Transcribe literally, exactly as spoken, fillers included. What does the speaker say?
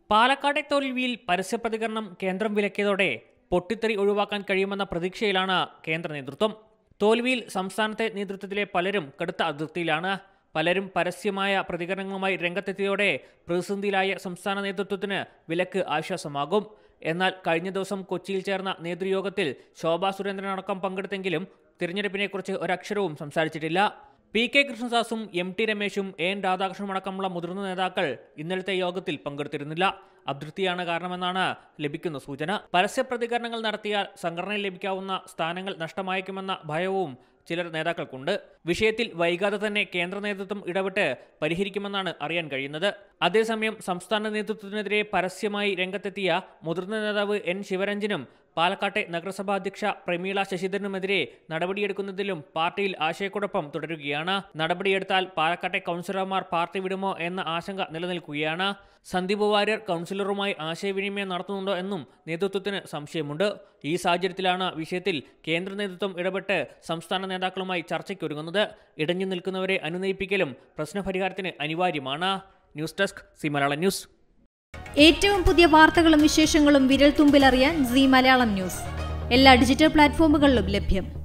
പാലക്കാട്ടെ തോൽവിയിൽ പരസ്യപ്രതികരണം കേന്ദ്രം വിലക്കിയതോടെ പൊട്ടിത്തെറി ഒഴിവാക്കാൻ കഴിയുമെന്ന പ്രതീക്ഷയിലാണ് കേന്ദ്ര നേതൃത്വം. തോൽവിയിൽ സംസ്ഥാനത്തെ നേതൃത്വത്തിലെ പലരും കടുത്ത അതിർത്തിയിലാണ്. പലരും പരസ്യമായ പ്രതികരണങ്ങളുമായി രംഗത്തെത്തിയതോടെ പ്രതിസന്ധിയിലായ സംസ്ഥാന നേതൃത്വത്തിന് വിലക്ക് ആശ്വാസമാകും. എന്നാൽ കഴിഞ്ഞ ദിവസം കൊച്ചിയിൽ ചേർന്ന നേതൃയോഗത്തിൽ ശോഭാ സുരേന്ദ്രൻ അടക്കം പങ്കെടുത്തെങ്കിലും തിരഞ്ഞെടുപ്പിനെക്കുറിച്ച് ഒരക്ഷരവും സംസാരിച്ചിട്ടില്ല. പി കെ കൃഷ്ണദാസും എം ടി രമേശും എ എൻ രാധാകൃഷ്ണനും അടക്കമുള്ള മുതിർന്ന നേതാക്കൾ ഇന്നലത്തെ യോഗത്തിൽ പങ്കെടുത്തിരുന്നില്ല. അതൃപ്തിയാണ് കാരണമെന്നാണ് ലഭിക്കുന്ന സൂചന. പരസ്യ പ്രതികരണങ്ങൾ നടത്തിയാൽ സംഘടനയിൽ ലഭിക്കാവുന്ന സ്ഥാനങ്ങൾ നഷ്ടമായേക്കുമെന്ന ഭയവും ചിലർ നേതാക്കൾക്കുണ്ട്. വിഷയത്തിൽ വൈകാതെ തന്നെ കേന്ദ്ര നേതൃത്വം ഇടപെട്ട് പരിഹരിക്കുമെന്നാണ് അറിയാൻ കഴിയുന്നത്. അതേസമയം സംസ്ഥാന നേതൃത്വത്തിനെതിരെ പരസ്യമായി രംഗത്തെത്തിയ മുതിർന്ന നേതാവ് എൻ ശിവരഞ്ജനും പാലക്കാട്ടെ നഗരസഭാ അധ്യക്ഷ പ്രമീള ശശിധരനുമെതിരെ നടപടിയെടുക്കുന്നതിലും പാർട്ടിയിൽ ആശയക്കുഴപ്പം തുടരുകയാണ്. നടപടിയെടുത്താൽ പാലക്കാട്ടെ കൗൺസിലർമാർ പാർട്ടി വിടുമോ എന്ന ആശങ്ക നിലനിൽക്കുകയാണ്. സന്ദീപ് വാര്യർ കൗൺസിലറുമായി ആശയവിനിമയം നടത്തുന്നുണ്ടോ എന്നും നേതൃത്വത്തിന് സംശയമുണ്ട്. ഈ സാഹചര്യത്തിലാണ് വിഷയത്തിൽ കേന്ദ്ര നേതൃത്വം ഇടപെട്ട് സംസ്ഥാന നേതാക്കളുമായി ചർച്ചയ്ക്കൊരുങ്ങുന്നത്. ഇടഞ്ഞു നിൽക്കുന്നവരെ അനുനയിപ്പിക്കലും പ്രശ്നപരിഹാരത്തിന് അനിവാര്യമാണ്. News desk C Malayalam news. ഏറ്റവും പുതിയ വാർത്തകളും വിശേഷങ്ങളും വിരൽ തുമ്പിലറിയാൻ സി മലയാളം ന്യൂസ് എല്ലാ ഡിജിറ്റൽ പ്ലാറ്റ്ഫോമുകളിലും ലഭ്യം.